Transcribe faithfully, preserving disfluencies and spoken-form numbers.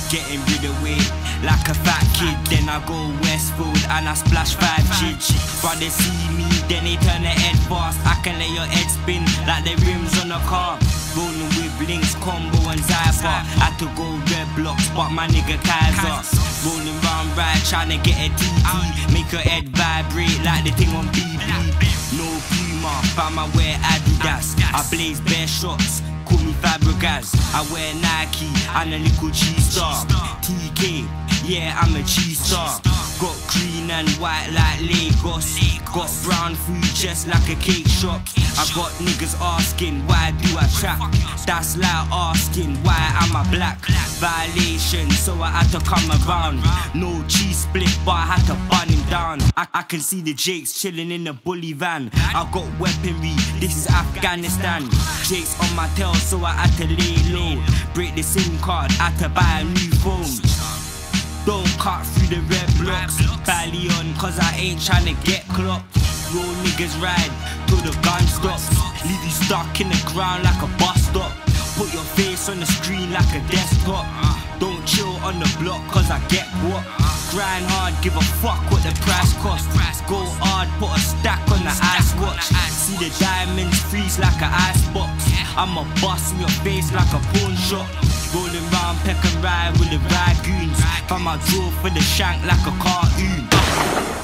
getting rid of weight like a fat kid. Then I go Westfield and I splash five chidge. Brothers see me, then they turn their head fast. I can let your head spin like the rims on a car. Rolling with links, combo and Zypher. Had to go red blocks, but my nigga Kaiser. Rolling round right, trying to get a T T. Make your head vibrate like the thing on B B. No Puma, found my wear Adidas. I blaze bare shots, call me Fabregas. I wear Nike and a little G-Star. T K, yeah, I'm a G-Star. Got green and white like Lagos. Got brown food just like a cake shop. I got niggas asking, why do I trap? That's like asking, why am I black? Violation, so I had to come around. No cheese split, but I had to bun him down. I, I can see the Jakes chilling in the bully van. I got weaponry, this is Afghanistan. Jakes on my tail, so I had to lay low. Break the SIM card, had to buy a new phone. Don't cut through the red blocks. Bally on, cause I ain't tryna get clocked. Roll niggas ride till the gun stops. Leave you stuck in the ground like a bus stop. Put your face on the screen like a desktop. Don't chill on the block cause I get what. Grind hard, give a fuck what the price cost. Go hard, put a stack on the ice watch. See the diamonds freeze like an ice box. I'ma bust in your face like a pawn shop. Rolling round peck and ride with the ragoons. Found my draw for the shank like a cartoon.